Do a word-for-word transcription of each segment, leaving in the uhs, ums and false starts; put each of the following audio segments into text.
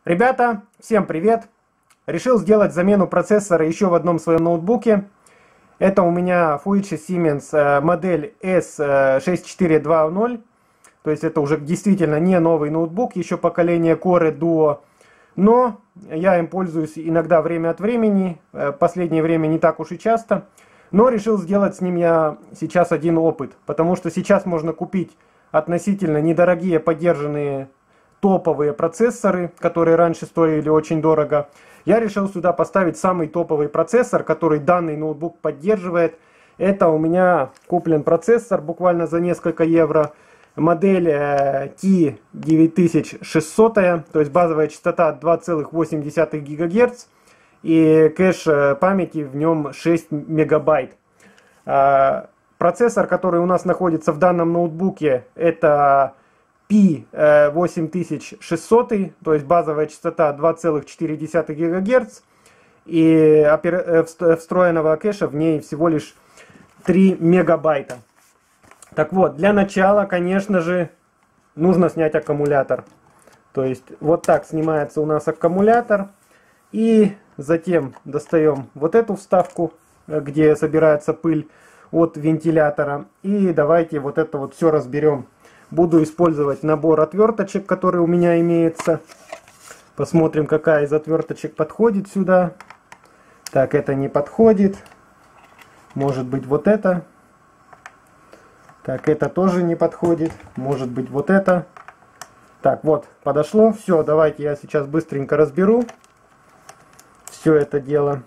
Ребята, всем привет! Решил сделать замену процессора еще в одном своем ноутбуке. Это у меня Fuji Siemens модель эс шесть четыре два ноль. То есть это уже действительно не новый ноутбук, еще поколение Core Duo. Но я им пользуюсь иногда время от времени, в последнее время не так уж и часто. Но решил сделать с ним я сейчас один опыт, потому что сейчас можно купить относительно недорогие поддержанные топовые процессоры, которые раньше стоили очень дорого. Я решил сюда поставить самый топовый процессор, который данный ноутбук поддерживает. Это у меня куплен процессор буквально за несколько евро. Модель ти девять тысяч шестьсот, то есть базовая частота два целых восемь десятых гигагерца и кэш памяти в нем шесть мегабайт. Процессор, который у нас находится в данном ноутбуке, это пи восемь тысяч шестьсот, то есть базовая частота два целых четыре десятых гигагерца, и встроенного кэша в ней всего лишь три мегабайта. Так вот, для начала, конечно же, нужно снять аккумулятор. То есть вот так снимается у нас аккумулятор, и затем достаем вот эту вставку, где собирается пыль от вентилятора, и давайте вот это вот все разберем. Буду использовать набор отверточек, который у меня имеется. Посмотрим, какая из отверточек подходит сюда. Так, это не подходит. Может быть, вот это. Так, это тоже не подходит. Может быть, вот это. Так, вот, подошло. Все, давайте я сейчас быстренько разберу все это дело.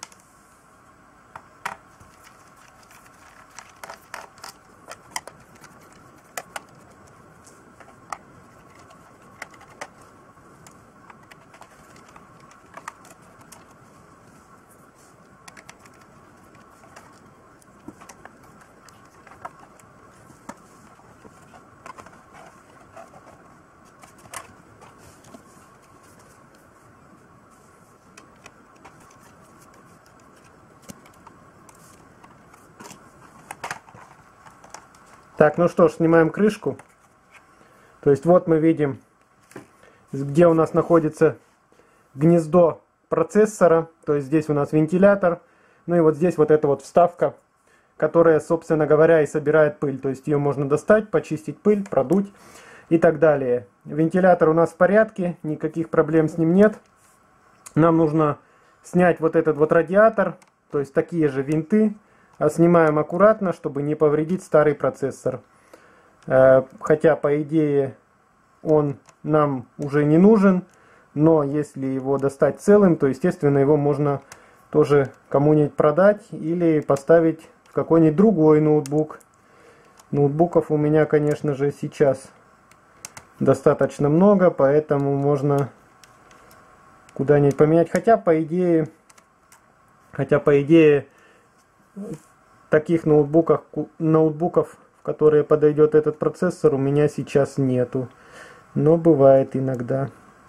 Так, ну что ж, снимаем крышку. То есть вот мы видим, где у нас находится гнездо процессора. То есть здесь у нас вентилятор. Ну и вот здесь вот эта вот вставка, которая, собственно говоря, и собирает пыль. То есть ее можно достать, почистить пыль, продуть и так далее. Вентилятор у нас в порядке, никаких проблем с ним нет. Нам нужно снять вот этот вот радиатор, то есть такие же винты. А снимаем аккуратно, чтобы не повредить старый процессор. Хотя, по идее, он нам уже не нужен. Но если его достать целым, то, естественно, его можно тоже кому-нибудь продать или поставить в какой-нибудь другой ноутбук. Ноутбуков у меня, конечно же, сейчас достаточно много, поэтому можно куда-нибудь поменять. Хотя, по идее, хотя, по идее, таких ноутбуков, ноутбуков, в которые подойдет этот процессор, у меня сейчас нету. Но бывает иногда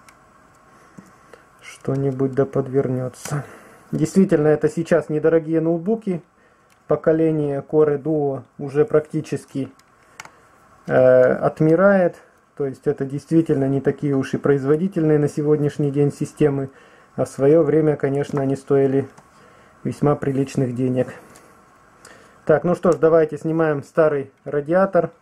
что-нибудь да подвернется. Действительно, это сейчас недорогие ноутбуки. Поколение Core Duo уже практически э, отмирает. То есть это действительно не такие уж и производительные на сегодняшний день системы. А в свое время, конечно, они стоили весьма приличных денег. Так, ну что ж, давайте снимаем старый радиатор.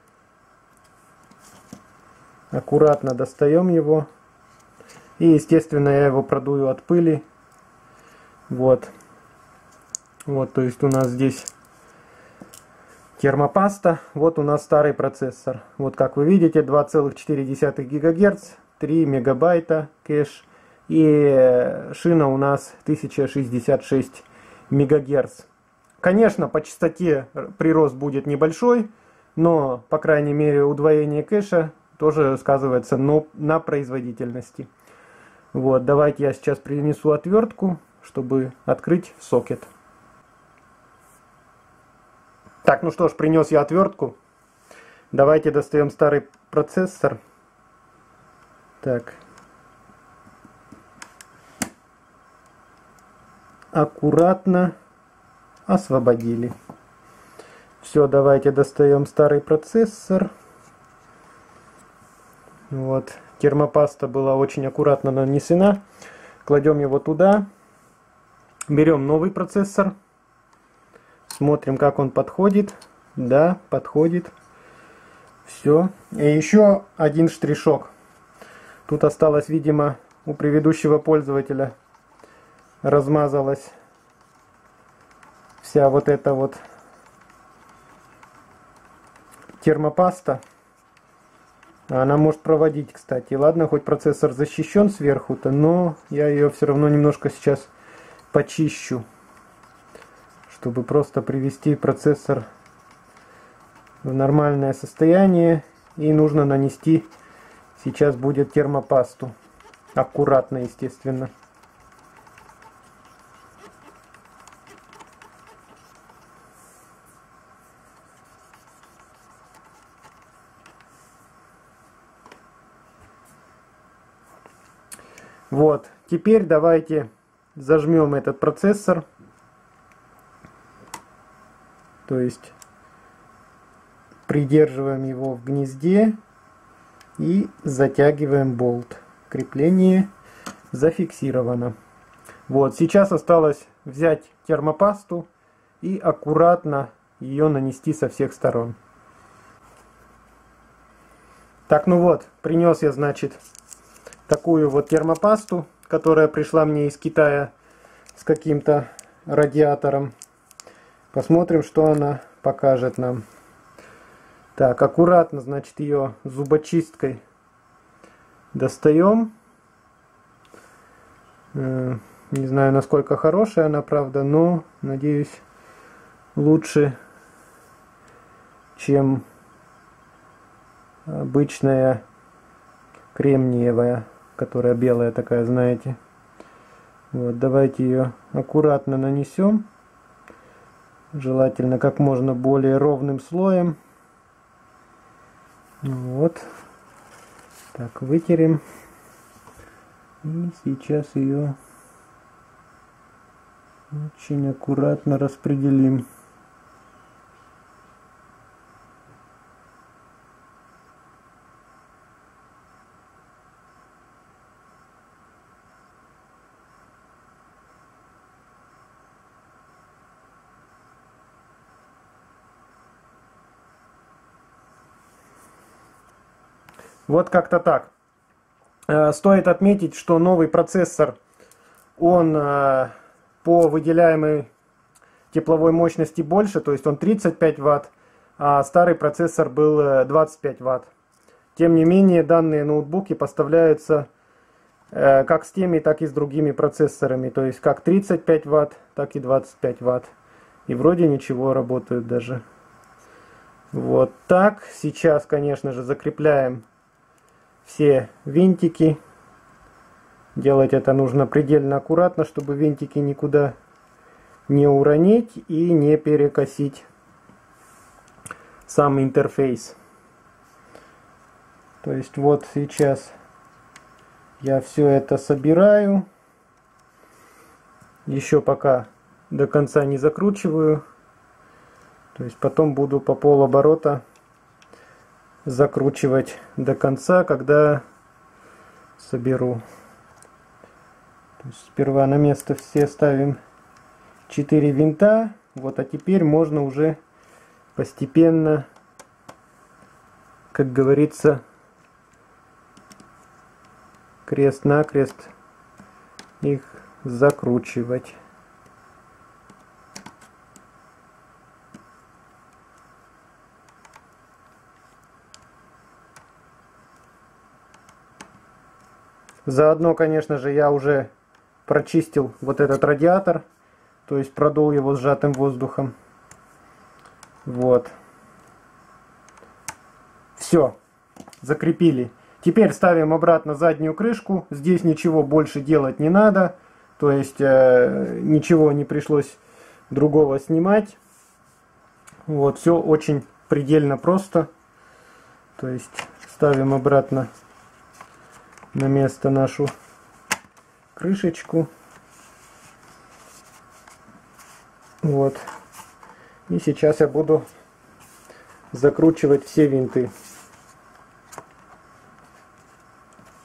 Аккуратно достаем его. И, естественно, я его продую от пыли. Вот. Вот, то есть у нас здесь термопаста. Вот у нас старый процессор. Вот, как вы видите, два целых четыре десятых гигагерца, три мегабайта кэш. И шина у нас тысяча шестьдесят шесть мегагерц. Конечно, по частоте прирост будет небольшой, но, по крайней мере, удвоение кэша тоже сказывается на производительности. Вот, давайте я сейчас принесу отвертку, чтобы открыть сокет. Так, ну что ж, принес я отвертку. Давайте достаем старый процессор. Так. Аккуратно освободили. Все, давайте достаем старый процессор. Вот. термопаста была очень аккуратно нанесена. Кладем его туда. Берем новый процессор. Смотрим, как он подходит. Да, подходит. Все. И еще один штришок. Тут осталось, видимо, у предыдущего пользователя размазалась вся вот эта вот термопаста. Она может проводить, кстати. Ладно, хоть процессор защищен сверху-то, но я ее все равно немножко сейчас почищу, чтобы просто привести процессор в нормальное состояние. И нужно нанести сейчас будет термопасту. Аккуратно, естественно. Вот, теперь давайте зажмем этот процессор. То есть придерживаем его в гнезде и затягиваем болт. Крепление зафиксировано. Вот, сейчас осталось взять термопасту и аккуратно ее нанести со всех сторон. Так, ну вот, принес я, значит, такую вот термопасту, которая пришла мне из Китая с каким-то радиатором. Посмотрим, что она покажет нам. Так, аккуратно, значит, ее зубочисткой достаем. Не знаю, насколько хорошая она, правда, но, надеюсь, лучше, чем обычная кремниевая, которая белая такая, знаете. Вот, давайте ее аккуратно нанесем. Желательно как можно более ровным слоем. Вот. Так, вытерем. И сейчас ее очень аккуратно распределим. Вот как-то так. Стоит отметить, что новый процессор, он по выделяемой тепловой мощности больше, то есть он тридцать пять ватт, а старый процессор был двадцать пять ватт. Тем не менее, данные ноутбуки поставляются как с теми, так и с другими процессорами, то есть как тридцать пять ватт, так и двадцать пять ватт. И вроде ничего, работают даже. Вот так. Сейчас, конечно же, закрепляем все винтики. Делать это нужно предельно аккуратно, чтобы винтики никуда не уронить и не перекосить сам интерфейс. То есть вот сейчас я все это собираю. Еще пока до конца не закручиваю. То есть потом буду по полоборота закручивать до конца, когда соберу. То есть сперва на место все ставим четыре винта. Вот, а теперь можно уже постепенно, как говорится, крест-накрест их закручивать. Заодно, конечно же, я уже прочистил вот этот радиатор, то есть продул его сжатым воздухом. Вот. Все, закрепили. Теперь ставим обратно заднюю крышку. Здесь ничего больше делать не надо, то есть э, ничего не пришлось другого снимать. Вот, все очень предельно просто. То есть ставим обратно на место нашу крышечку. Вот. И сейчас я буду закручивать все винты.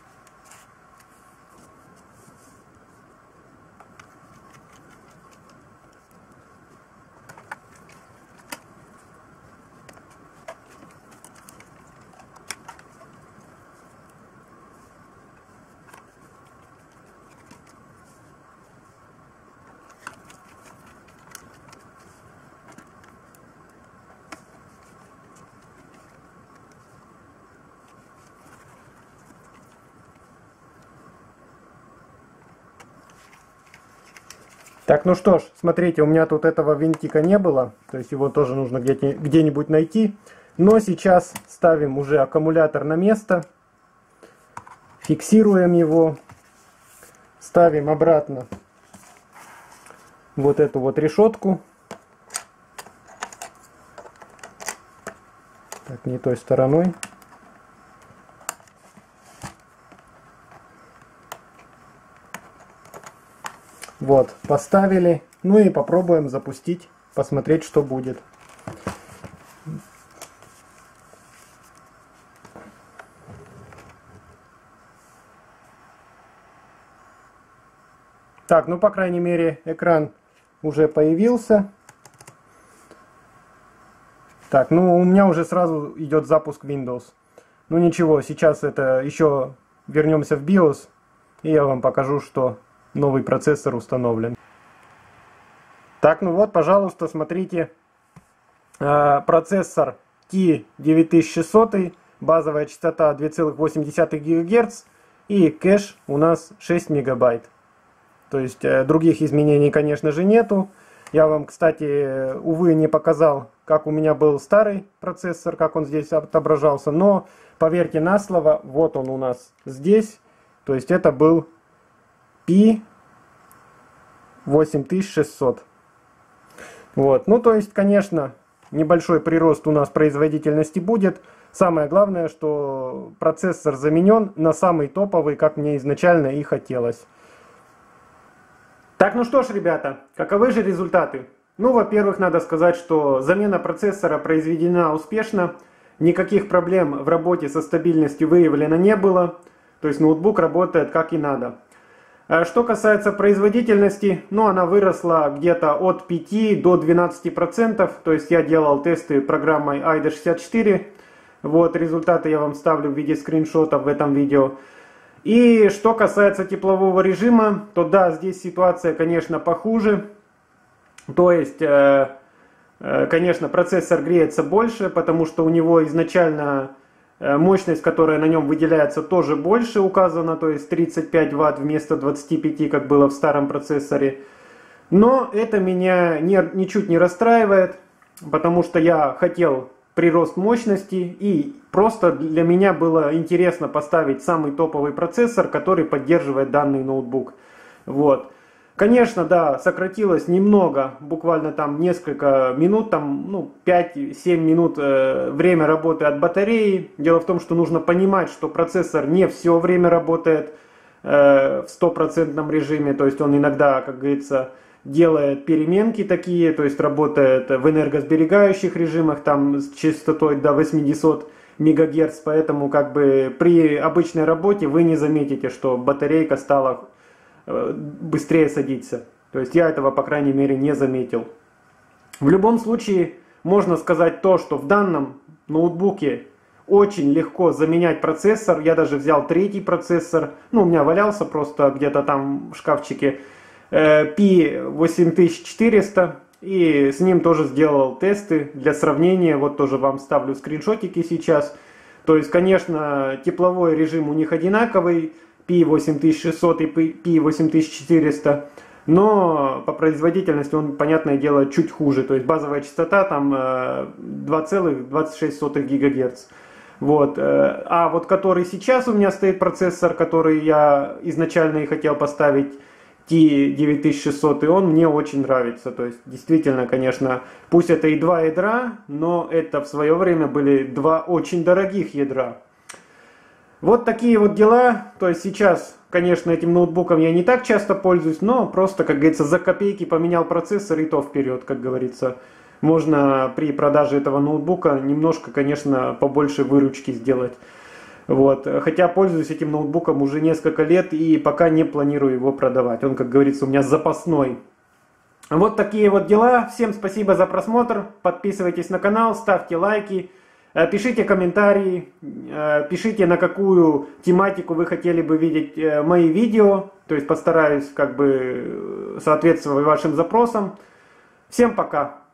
Так, ну что ж, смотрите, у меня тут этого винтика не было, то есть его тоже нужно где-нибудь найти. Но сейчас ставим уже аккумулятор на место, фиксируем его, ставим обратно вот эту вот решетку. Так, не той стороной. Вот, поставили. Ну и попробуем запустить, посмотреть, что будет. Так, ну по крайней мере экран уже появился. Так, ну у меня уже сразу идет запуск Windows. Ну ничего, сейчас это еще вернемся в BIOS, и я вам покажу, что новый процессор установлен. Так, ну вот, пожалуйста, смотрите. Процессор ти девять тысяч шестьсот, базовая частота две целых восемь десятых гигагерца и кэш у нас шесть мегабайт. То есть других изменений, конечно же, нету. Я вам, кстати, увы, не показал, как у меня был старый процессор, как он здесь отображался. Но, поверьте на слово, вот он у нас здесь. То есть это был пи восемь тысяч шестьсот. Вот. Ну, то есть, конечно, небольшой прирост у нас производительности будет. Самое главное, что процессор заменен на самый топовый, как мне изначально и хотелось. Так, ну что ж, ребята, каковы же результаты? Ну, во-первых, надо сказать, что замена процессора произведена успешно. Никаких проблем в работе со стабильностью выявлено не было. То есть ноутбук работает как и надо. Что касается производительности, ну, она выросла где-то от пяти до двенадцати процентов. То есть я делал тесты программой ай ди шестьдесят четыре. Вот, результаты я вам ставлю в виде скриншотов в этом видео. И что касается теплового режима, то да, здесь ситуация, конечно, похуже. То есть, э, э, конечно, процессор греется больше, потому что у него изначально э, мощность, которая на нем выделяется, тоже больше указана. То есть тридцать пять ватт вместо двадцати пяти, как было в старом процессоре. Но это меня не, ничуть не расстраивает, потому что я хотел прирост мощности, и просто для меня было интересно поставить самый топовый процессор, который поддерживает данный ноутбук. Вот. Конечно, да, сократилось немного, буквально там несколько минут, там, ну, пять-семь минут э, время работы от батареи. Дело в том, что нужно понимать, что процессор не все время работает э, в стопроцентном режиме, то есть он иногда, как говорится, делает переменки такие, то есть работает в энергосберегающих режимах, там с частотой до восьмисот мегагерц, поэтому как бы при обычной работе вы не заметите, что батарейка стала быстрее садиться. То есть я этого, по крайней мере, не заметил. В любом случае, можно сказать то, что в данном ноутбуке очень легко заменять процессор. Я даже взял третий процессор, ну, у меня валялся просто где-то там в шкафчике, пи восемь тысяч четыреста, и с ним тоже сделал тесты для сравнения. Вот тоже вам ставлю скриншотики сейчас. То есть, конечно, тепловой режим у них одинаковый, пи восемь тысяч шестьсот и пи восемь тысяч четыреста, но по производительности он, понятное дело, чуть хуже. То есть базовая частота там два целых двадцать шесть сотых гигагерц. Вот. А вот который сейчас у меня стоит процессор, который я изначально и хотел поставить, ти девять тысяч шестьсот, и он мне очень нравится. То есть, действительно, конечно, пусть это и два ядра, но это в свое время были два очень дорогих ядра. Вот такие вот дела. То есть сейчас, конечно, этим ноутбуком я не так часто пользуюсь, но просто, как говорится, за копейки поменял процессор, и то вперед, как говорится. Можно при продаже этого ноутбука немножко, конечно, побольше выручки сделать. Вот. Хотя пользуюсь этим ноутбуком уже несколько лет и пока не планирую его продавать. Он, как говорится, у меня запасной. Вот такие вот дела. Всем спасибо за просмотр. Подписывайтесь на канал, ставьте лайки, пишите комментарии, пишите, на какую тематику вы хотели бы видеть мои видео. То есть постараюсь как бы соответствовать вашим запросам. Всем пока!